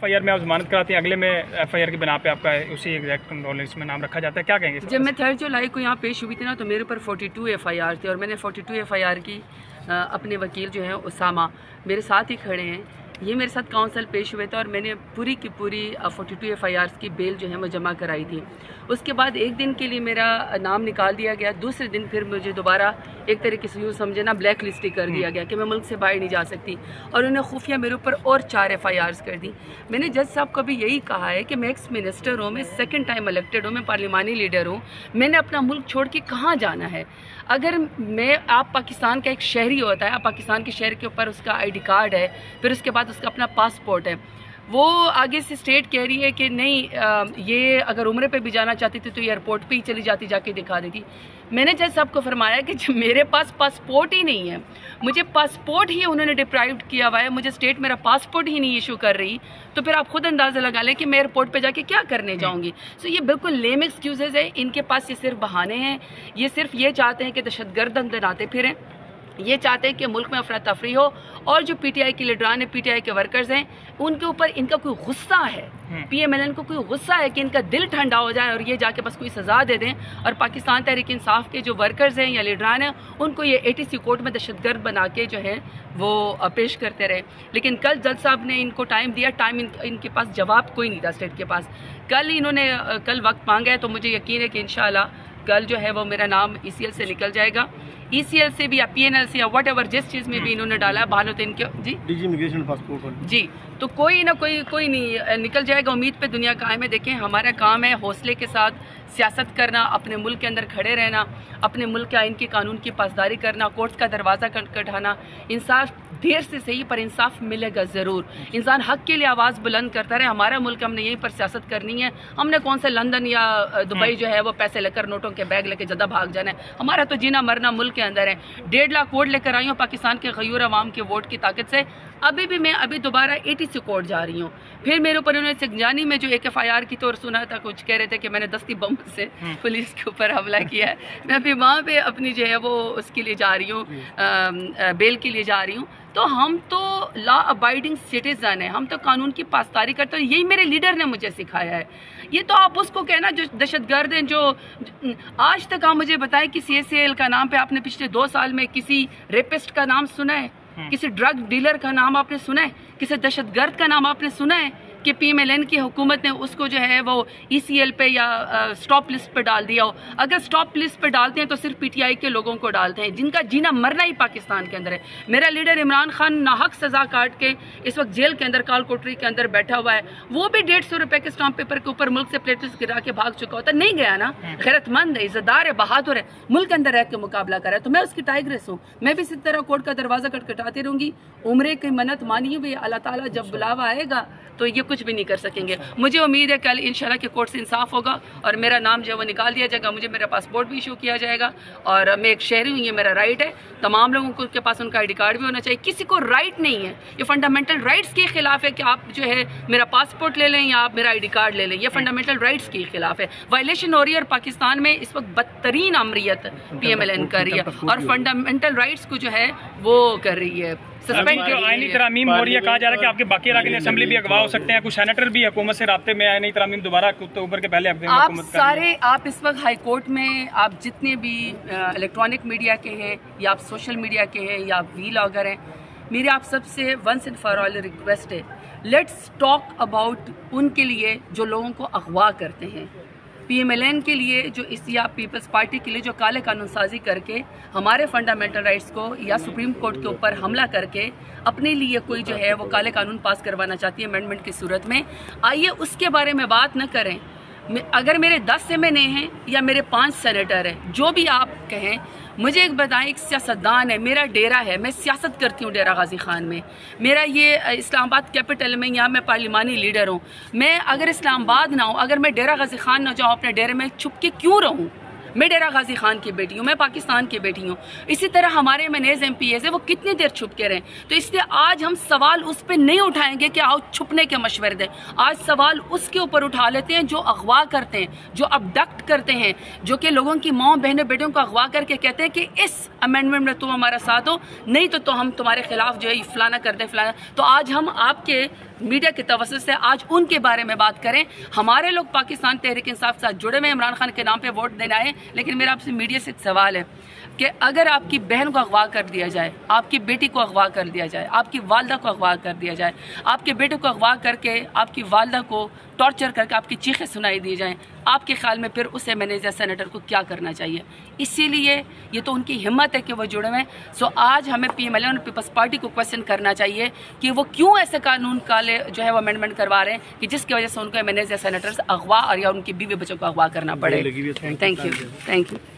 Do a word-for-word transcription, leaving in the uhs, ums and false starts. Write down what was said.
F I are में आप जमानत कराती हैं, अगले में एफ आई आर की बिना पे आपका उसी एग्जैक्ट कंडोलेंस में नाम रखा जाता है, क्या कहेंगे? जब मैं थर्ड जुलाई को यहाँ पेश हुई थी ना, तो मेरे ऊपर forty two F I R थे और मैंने forty two F I R की अपने वकील जो हैं उसामा मेरे साथ ही खड़े हैं, ये मेरे साथ काउंसिल पेश हुए थे और मैंने पूरी की पूरी forty two F I Rs की बेल जो है वो जमा कराई थी। उसके बाद एक दिन के लिए मेरा नाम निकाल दिया गया, दूसरे दिन फिर मुझे दोबारा एक तरीके से यूँ समझे ना ब्लैक लिस्ट ही कर दिया गया कि मैं मुल्क से बाहर नहीं जा सकती, और उन्हें खुफिया मेरे ऊपर और चार एफ आई आर्स कर दी। मैंने जज साहब को भी यही कहा है कि मैं एक्स मिनिस्टर हूँ, मैं सेकंड टाइम इलेक्टेड हूँ, मैं पार्लिमानी लीडर हूँ, मैंने अपना मुल्क छोड़ के कहाँ जाना है? अगर मैं आप पाकिस्तान का एक शहरी होता है, आप पाकिस्तान के शहर के ऊपर उसका आई डी कार्ड है, फिर उसके बाद उसका अपना पासपोर्ट है, वो आगे से स्टेट कह रही है कि नहीं आ, ये अगर उम्रे पे भी जाना चाहती थी तो एयरपोर्ट पे ही चली जाती, जाके दिखा देती। मैंने जज साहब को फरमाया कि जब मेरे पास पासपोर्ट ही नहीं है, मुझे पासपोर्ट ही उन्होंने डिप्राइव्ड किया हुआ है, मुझे स्टेट मेरा पासपोर्ट ही नहीं इशू कर रही, तो फिर आप खुद अंदाज़ा लगा लें कि मैं एयरपोर्ट पे जाके क्या करने जाऊँगी। सो ये बिल्कुल लेम एक्सक्यूज़ेज़ है, इनके पास ये सिर्फ बहाने हैं, ये सिर्फ ये चाहते हैं कि दहशतगर्द अंदर आते फिरें, ये चाहते हैं कि मुल्क में अफरा तफरी हो, और जो पीटीआई के लीडरान है, पीटीआई के वर्कर्स हैं, उनके ऊपर इनका कोई गुस्सा है, पीएमएलएन को कोई गुस्सा है कि इनका दिल ठंडा हो जाए और ये जाके बस कोई सज़ा दे दें, और पाकिस्तान तहरीक इंसाफ के जो वर्कर्स हैं या लीडरान हैं उनको ये एटीसी कोर्ट में दहशतगर्द बना के जो है वो पेश करते रहे। लेकिन कल जज साहब ने इनको टाइम दिया, टाइम इन, इनके पास जवाब कोई नहीं था स्टेट के पास। कल इन्होंने कल वक्त मांगा है, तो मुझे यकीन है कि इंशाअल्लाह कल जो है वो मेरा नाम ई सी एल से निकल जाएगा, ई सी एल से भी या पी एन एल से या वट एवर जिस चीज़ में भी इन्होंने डाला है बहानों तो इनके जी डीजी इमिग्रेशन पासपोर्ट जी, तो कोई ना कोई कोई नहीं निकल जाएगा। उम्मीद पे दुनिया कायम है। देखें, हमारा काम है हौसले के साथ सियासत करना, अपने मुल्क के अंदर खड़े रहना, अपने मुल्क के आइन के कानून की पासदारी करना, कोर्ट्स का दरवाज़ा खटखटाना। इंसाफ देर से सही पर इंसाफ मिलेगा ज़रूर। इंसान हक के लिए आवाज़ बुलंद करता रहे। हमारा मुल्क, हमने यहीं पर सियासत करनी है। हमने कौन सा लंदन या दुबई जो है वो पैसे लेकर नोटों के बैग लेकर जदा भाग जाना है। हमारा तो जीना मरना मुल्क के अंदर है। डेढ़ लाख वोट लेकर आई हूँ पाकिस्तान के गयूर अवाम के वोट की ताकत से। अभी भी मैं अभी दोबारा एटीसी कोर्ट जा रही हूँ। फिर मेरे ऊपर उन्होंने सिंगजानी में जो एक एफ आई आर की तौर सुना था, कुछ कह रहे थे कि मैंने दस्ती बम से पुलिस के ऊपर हमला किया है। मैं अभी वहाँ पे अपनी जो है वो उसके लिए जा रही हूँ, बेल के लिए जा रही हूँ। तो हम तो लॉ अबाइडिंग सिटीजन है, हम तो कानून की पासदारी करते हैं। यही मेरे लीडर ने मुझे सिखाया है। ये तो आप उसको कहना जो दहशतगर्द हैं, जो आज तक आप मुझे बताएं कि सी एस ए एल का नाम पे आपने पिछले दो साल में किसी रेपिस्ट का नाम सुना है, किसी ड्रग डीलर का नाम आपने सुना है, किसी दहशतगर्द का नाम आपने सुना है कि पीएमएलएन की हुकूमत ने उसको जो है वो ईसीएल पे या स्टॉप लिस्ट पे डाल दिया हो? अगर स्टॉप लिस्ट पे डालते हैं तो सिर्फ पीटीआई के लोगों को डालते हैं, जिनका जीना मरना ही पाकिस्तान के अंदर है। मेरा लीडर इमरान खान नाहक सजा काट के इस वक्त जेल के अंदर काल कोठरी के अंदर बैठा हुआ है। वो भी डेढ़ सौ रुपए के स्टाम्प पेपर के ऊपर मुल्क से प्लेटलेट्स गिरा के भाग चुका होता, नहीं गया ना। गैरतमंद है, इज्जतदार है, बहादुर है, मुल्क के अंदर रह के मुकाबला कर रहा है। तो मैं उसकी टाइग्रेस हूँ। मैं भी इसी तरह कोर्ट का दरवाजा खटखटाती रहूंगी। उम्रे की मन्नत मानी हुई, अल्लाह ताला जब बुलावा आएगा तो ये कुछ भी नहीं कर सकेंगे। मुझे उम्मीद है कल इंशाल्लाह के कोर्ट से इंसाफ होगा और मेरा नाम जो है वो निकाल दिया जाएगा, मुझे मेरा पासपोर्ट भी इशू किया जाएगा, और मैं एक शहरी हूँ, ये मेरा राइट है। तमाम लोगों को के पास उनका आई डी कार्ड भी होना चाहिए। किसी को राइट नहीं है, ये फंडामेंटल राइट्स के खिलाफ है कि आप जो है मेरा पासपोर्ट ले लें या आप मेरा आई डी कार्ड ले लें। ये फंडामेंटल राइट्स के खिलाफ है, वायलेशन हो रही है। और पाकिस्तान में इस वक्त बदतरीन अमरीत पी एम एल एन कर रही है और फंडामेंटल राइट्स को जो है वो कर रही है, सस्पेंड कर रही है। आईनी तरामीम हो रही है, कहा जा रहा है कि आपके बाकी अराकीन असेंबली भी अगवा हो सकते हैं, कुछ सेनेटर भी हुकूमत से राब्ते में आईनी तरामीम दोबारा ऊपर के पहले आप सारे आप इस वक्त हाई कोर्ट में, आप जितने भी इलेक्ट्रॉनिक मीडिया के हैं या आप सोशल मीडिया के हैं या आप वीलॉगर हैं, मेरी आप सबसे once and for all request है, लेट्स टॉक अबाउट उनके लिए जो लोगों को अगवा करते हैं, पीएमएलएन के लिए जो इस या पीपल्स पार्टी के लिए जो काले कानून साजी करके हमारे फंडामेंटल राइट्स को या सुप्रीम कोर्ट के ऊपर हमला करके अपने लिए कोई जो है वो काले कानून पास करवाना चाहती है अमेंडमेंट की सूरत में। आइए उसके बारे में बात न करें। अगर मेरे दस एम एन ए हैं या मेरे पाँच सेनेटर हैं, जो भी आप कहें, मुझे एक बताएं, एक सियासतदान है, मेरा डेरा है, मैं सियासत करती हूँ डेरा गाजी खान में, मेरा ये इस्लामाबाद कैपिटल में, यहाँ मैं पार्लिमानी लीडर हूँ। मैं अगर इस्लामाबाद ना हूँ, अगर मैं डेरा गाजी खान ना जाऊँ, अपने डेरे में छुप के क्यों रहूँ? میں ڈیرا غازی خان کی بیٹی ہوں، میں پاکستان کی بیٹی ہوں. اسی طرح ہمارے M N As M P As ہیں، وہ کتنی دیر چھپ کے رہیں. تو اس لیے آج ہم سوال اس پہ نہیں اٹھائیں گے کہ آؤ چھپنے کے مشورے دیں. آج سوال اس کے اوپر اٹھا لیتے ہیں جو اغوا کرتے ہیں، جو ابڈکٹ کرتے ہیں، جو کہ لوگوں کی ماں بہنوں بیٹوں کو اغوا کر کے کہتے ہیں کہ اس امینڈمنٹ میں تم ہمارا ساتھ ہو، نہیں تو تو ہم تمہارے خلاف جو ہے فلانا کر دیں فلانا. تو آج ہم آپ کے میڈیا کے توسط سے آج ان کے بارے میں بات کریں. ہمارے لوگ پاکستان تحریک انصاف کے ساتھ جڑے ہوئے عمران خان کے نام پہ ووٹ دینے آئے، لیکن میرا آپ سے میڈیا سے ایک سوال ہے کہ اگر آپ کی بہن کو اغوا کر دیا جائے، آپ کی بیٹی کو اغوا کر دیا جائے، آپ کی والدہ کو اغوا کر دیا جائے، آپ کے بیٹے کو اغوا کر کے آپ کی والدہ کو ٹارچر کر کے آپ کی چیخیں سنائی دی جائیں، آپ کے خیال میں پھر اس ایم این اے یا سینیٹر کو کیا کرنا چاہیے؟ اسی لیے یہ تو ان کی ہمت ہے کہ وہ جڑے ہوئے. سو آج ہمیں پی ایم ایل این اور پیپلز پارٹی کو کوشچن کرنا چاہیے کہ وہ کیوں ایسے قانون کالے جو ہے وہ امینڈمنٹ کروا رہے ہیں کہ جس کی وجہ سے ان کو ایم این اے یا سینیٹرز اغوا اور یا ان کی بیوی بچوں کو اغوا کرنا پڑے. Thank you thank you